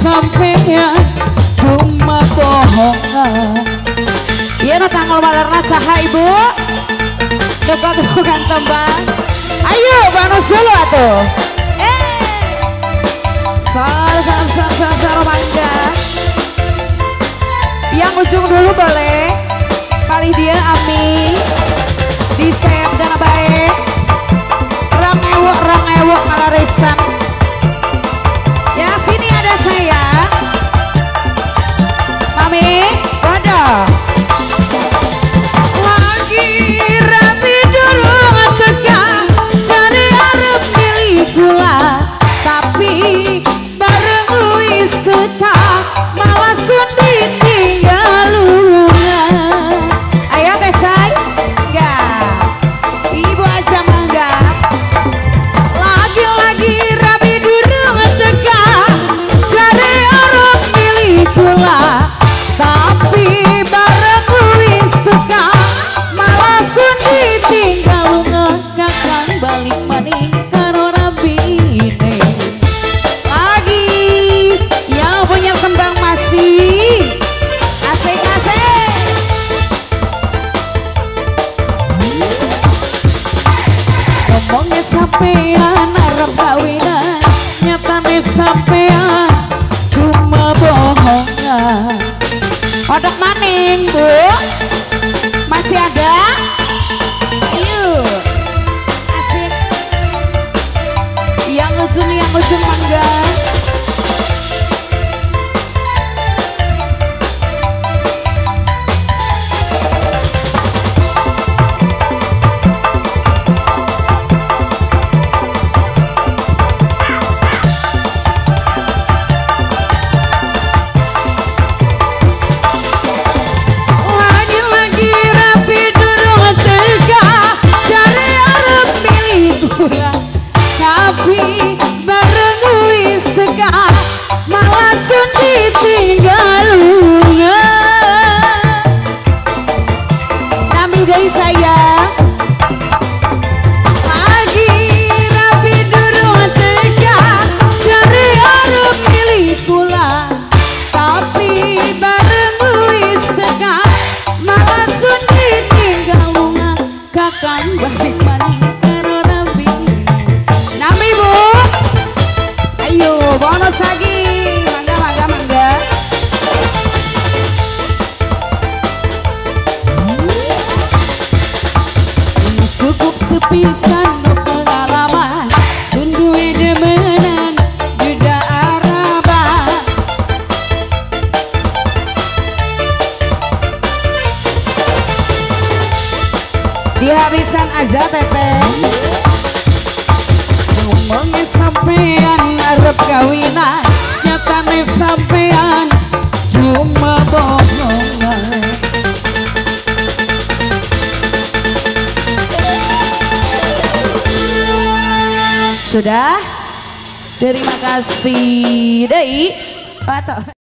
sampean cuma bohongan. Iya no tanggal malarna saha ibu tukang tembang. Ayo Bang Solo atuh sar mangga. Yang ujung dulu boleh kali dia Ami di set karena baik rang ewok kalarisan. Yang sini ada saya Mami wadah lagi rapi dulu tegak jadi arep milih gula tapi bareng wis tegak malah sundi tinggal lungan. Ayo teh say enggak ibu aja mangga lagi rapi dulu tegak jadi arep milih gula tapi bareng wis tegak malah sundi tinggal lungan. Kakang balik maning karo rabine lagi yang punya kembang masih asik-asik. Ngomongnya sampean arep kawinan nyatane sampean cuma bohongan. Odok maning bu masih ada. Ayo asik yang ujung mangga. Tapi bareng wis tegak malah sundi tinggal lungan. Nami dari saya lagi rapi dulu tegak cari arep milih pula tapi bareng wis tegak malah sundi tinggal lungan. Kakang balik maning bonus lagi, mangga. Ini cukup sepisan pengalaman, sundue demenan juda araba. Dihabiskan aja teteh. Ngomongnya sampean arep kawinan nyatane sampean cuma bohongan. Sudah, terima kasih dei.